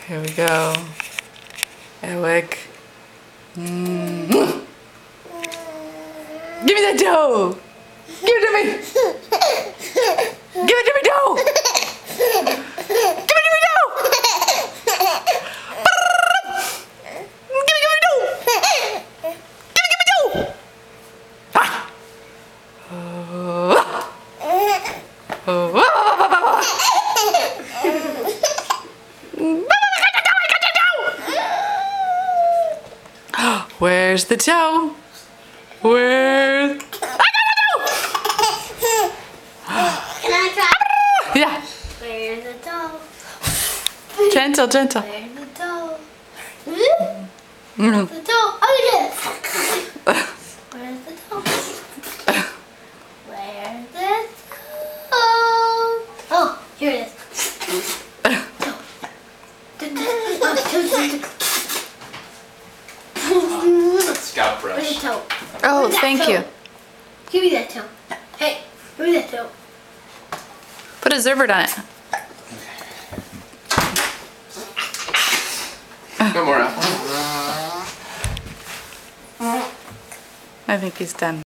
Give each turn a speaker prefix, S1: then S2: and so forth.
S1: Here we go. Erik. Give me that toe! Give it to me! Give it to me, toe! Give it to me, toe! Give me toe! Give me toe! Ah! Where's the toe? Where's... I got the toe!
S2: Can I try?
S1: Yeah.
S2: Where's the toe?
S1: Gentle, gentle.
S2: Where's the toe? Where's the toe? Oh, you did it! Where's the toe? Where's the toe? Oh, here it is.
S3: Scalp brush.
S2: Where's the toe?
S1: Oh,
S2: Where's that
S1: thank
S2: toe?
S1: you.
S2: Give me that toe. Hey, give me that toe.
S1: Put a Zerbert on it.
S3: Go more out.
S1: I think he's done.